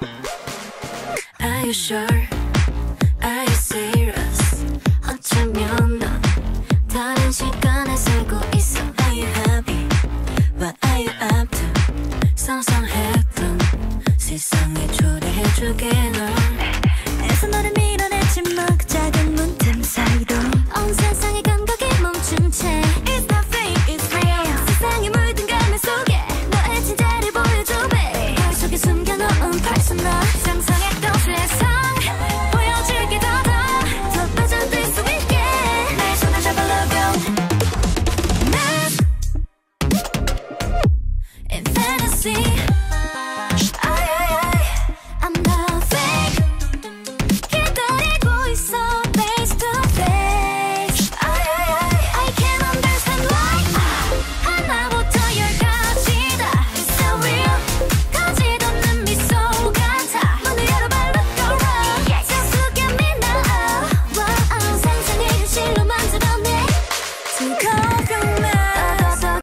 Are you sure? Are you serious? 어쩌면 넌 다른 시간에 살고 있어. Are you happy? What are you up to? 상상했던 세상에 초대해주게 널. 애써 너를 밀어냈지만 그 작은 문틈 사이